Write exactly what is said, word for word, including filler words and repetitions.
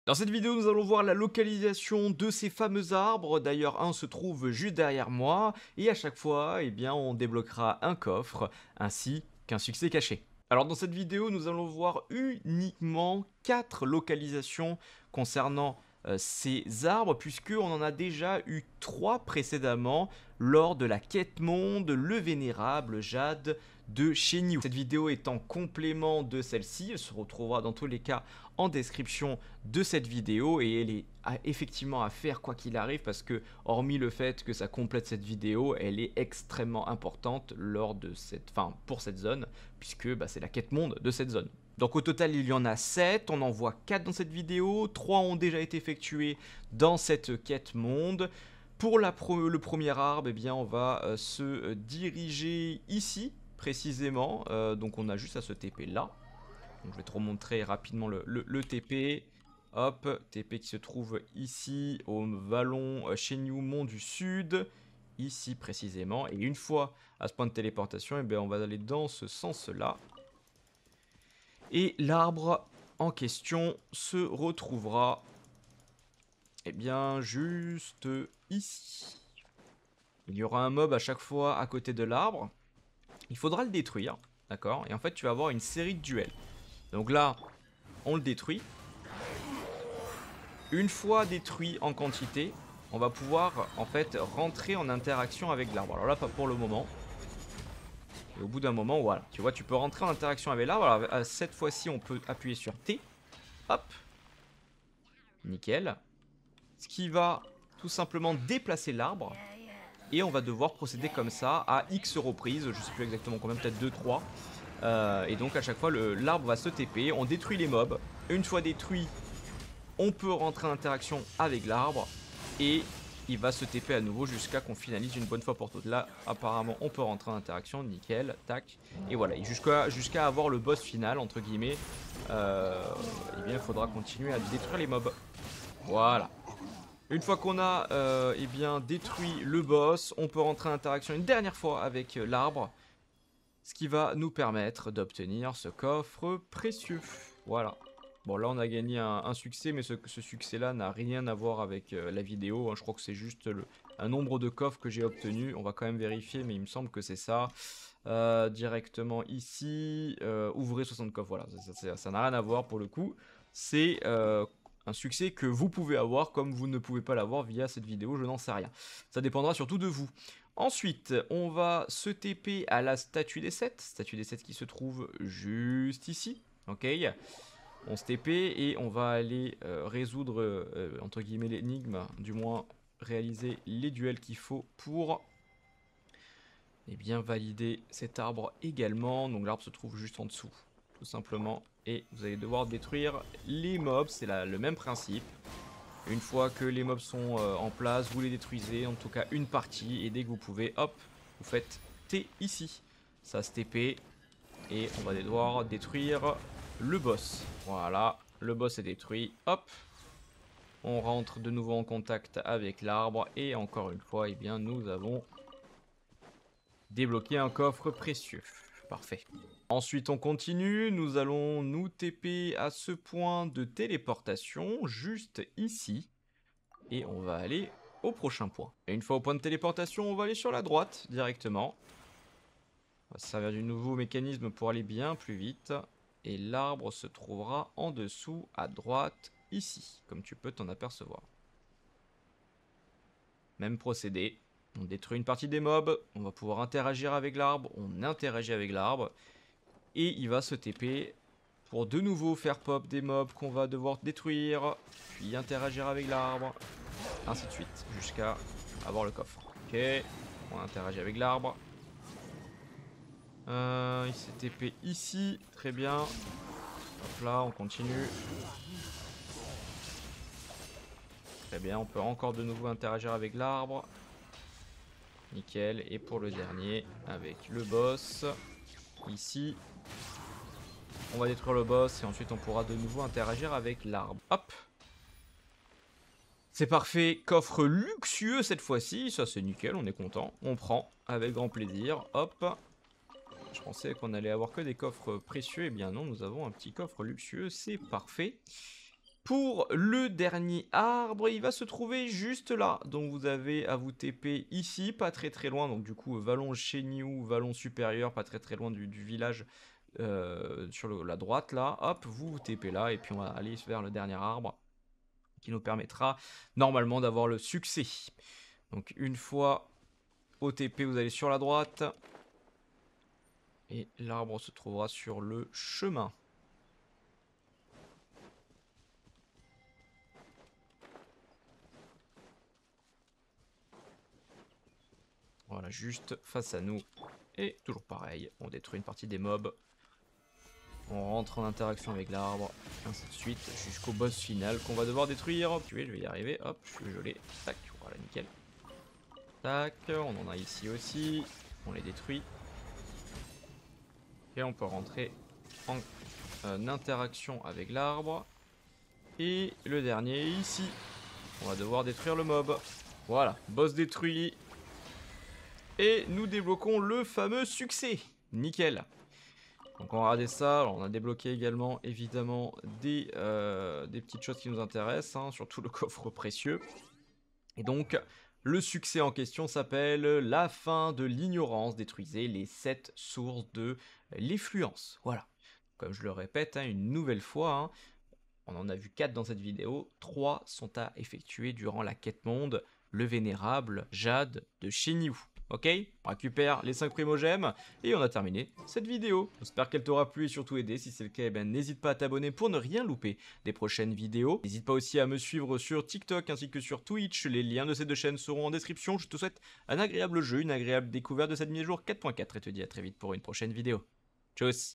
Dans cette vidéo, nous allons voir la localisation de ces fameux arbres. D'ailleurs, un se trouve juste derrière moi. Et à chaque fois, eh bien, on débloquera un coffre, ainsi qu'un succès caché. Alors dans cette vidéo, nous allons voir uniquement quatre localisations concernant euh, ces arbres, puisqu'on en a déjà eu trois précédemment lors de la quête monde Le Vénérable Jade de Shenyu. Cette vidéo est en complément de celle-ci, elle se retrouvera dans tous les cas en description de cette vidéo et elle est à, effectivement à faire quoi qu'il arrive parce que hormis le fait que ça complète cette vidéo, elle est extrêmement importante lors de cette, enfin pour cette zone puisque bah, c'est la quête monde de cette zone. Donc au total il y en a sept, on en voit quatre dans cette vidéo, trois ont déjà été effectués dans cette quête monde. Pour la pro le premier arbre, eh bien, on va euh, se euh, diriger ici précisément, euh, donc on a juste à se T P là. Donc, je vais te remontrer rapidement le, le, le T P. Hop, T P qui se trouve ici au vallon euh, Shenyu Mont du Sud, ici précisément. Et une fois à ce point de téléportation, eh bien, on va aller dans ce sens-là. Et l'arbre en question se retrouvera eh bien, juste ici. Il y aura un mob à chaque fois à côté de l'arbre. Il faudra le détruire, d'accord? Et en fait, tu vas avoir une série de duels. Donc là, on le détruit. Une fois détruit en quantité, on va pouvoir en fait rentrer en interaction avec l'arbre. Alors là, pas pour le moment. Et au bout d'un moment, voilà. Tu vois, tu peux rentrer en interaction avec l'arbre. Alors cette fois-ci, on peut appuyer sur T. Hop. Nickel. Ce qui va tout simplement déplacer l'arbre. Et on va devoir procéder comme ça à X reprises. Je sais plus exactement combien, peut-être deux trois. Euh, et donc à chaque fois, l'arbre va se T P. On détruit les mobs. Une fois détruit, on peut rentrer en interaction avec l'arbre et il va se T P à nouveau jusqu'à qu'on finalise une bonne fois pour toutes. Là, apparemment, on peut rentrer en interaction, nickel, tac. Et voilà, jusqu'à jusqu'à avoir le boss final, entre guillemets, euh, eh bien, il faudra continuer à détruire les mobs. Voilà. Une fois qu'on a euh, eh bien, détruit le boss, on peut rentrer en interaction une dernière fois avec l'arbre, ce qui va nous permettre d'obtenir ce coffre précieux. Voilà. Bon, là on a gagné un, un succès, mais ce, ce succès-là n'a rien à voir avec euh, la vidéo, hein. Je crois que c'est juste le, un nombre de coffres que j'ai obtenu. On va quand même vérifier, mais il me semble que c'est ça. Euh, directement ici, euh, ouvrez soixante coffres, voilà, ça n'a rien à voir pour le coup. C'est euh, un succès que vous pouvez avoir comme vous ne pouvez pas l'avoir via cette vidéo, je n'en sais rien. Ça dépendra surtout de vous. Ensuite, on va se T P à la statue des sept, statue des sept qui se trouve juste ici, ok. On se T P et on va aller euh, résoudre, euh, entre guillemets, l'énigme, du moins réaliser les duels qu'il faut pour eh bien, valider cet arbre également. Donc l'arbre se trouve juste en dessous, tout simplement. Et vous allez devoir détruire les mobs, c'est le même principe. Une fois que les mobs sont euh, en place, vous les détruisez, en tout cas une partie. Et dès que vous pouvez, hop, vous faites T ici. Ça se T P et on va devoir détruire le boss. Voilà, le boss est détruit. Hop, on rentre de nouveau en contact avec l'arbre. Et encore une fois, eh bien, nous avons débloqué un coffre précieux. Parfait. Ensuite, on continue. Nous allons nous T P à ce point de téléportation, juste ici. Et on va aller au prochain point. Et une fois au point de téléportation, on va aller sur la droite directement. On va se servir du nouveau mécanisme pour aller bien plus vite. Et l'arbre se trouvera en dessous, à droite, ici, comme tu peux t'en apercevoir. Même procédé. On détruit une partie des mobs, on va pouvoir interagir avec l'arbre, on interagit avec l'arbre. Et il va se T P pour de nouveau faire pop des mobs qu'on va devoir détruire, puis interagir avec l'arbre, ainsi de suite, jusqu'à avoir le coffre. Ok, on interagit avec l'arbre. Euh, il s'est T P ici, très bien. Hop là, on continue. Très bien, on peut encore de nouveau interagir avec l'arbre. Nickel, et pour le dernier, avec le boss, ici. On va détruire le boss et ensuite on pourra de nouveau interagir avec l'arbre. Hop. C'est parfait, coffre luxueux cette fois-ci, ça c'est nickel, on est content. On prend avec grand plaisir, hop. Je pensais qu'on allait avoir que des coffres précieux, et eh bien non, nous avons un petit coffre luxueux, c'est parfait. Pour le dernier arbre, il va se trouver juste là. Donc vous avez à vous T P ici, pas très très loin. Donc du coup, vallon Chenioux, vallon supérieur, pas très très loin du, du village euh, sur le, la droite là. Hop, vous vous T P là et puis on va aller vers le dernier arbre qui nous permettra normalement d'avoir le succès. Donc une fois au T P, vous allez sur la droite et l'arbre se trouvera sur le chemin. Voilà, juste face à nous. Et toujours pareil, on détruit une partie des mobs. On rentre en interaction avec l'arbre, ainsi de suite, jusqu'au boss final qu'on va devoir détruire. Oui, je vais y arriver, hop, je suis gelé. Tac, voilà, nickel. Tac, on en a ici aussi. On les détruit. Et on peut rentrer en euh, interaction avec l'arbre. Et le dernier ici. On va devoir détruire le mob. Voilà, boss détruit. Et nous débloquons le fameux succès. Nickel. Donc on va regarder ça. Alors on a débloqué également évidemment des, euh, des petites choses qui nous intéressent, hein, surtout le coffre précieux. Et donc le succès en question s'appelle la fin de l'ignorance. Détruisez les sept sources de l'effluence. Voilà. Comme je le répète hein, une nouvelle fois, hein, on en a vu quatre dans cette vidéo. trois sont à effectuer durant la quête monde. Le vénérable Jade de Chenioux. Ok, on récupère les cinq primogèmes et on a terminé cette vidéo. J'espère qu'elle t'aura plu et surtout aidé. Si c'est le cas, eh ben, n'hésite pas à t'abonner pour ne rien louper des prochaines vidéos. N'hésite pas aussi à me suivre sur TikTok ainsi que sur Twitch. Les liens de ces deux chaînes seront en description. Je te souhaite un agréable jeu, une agréable découverte de cette mise à jour quatre point quatre et te dis à très vite pour une prochaine vidéo. Tchuss.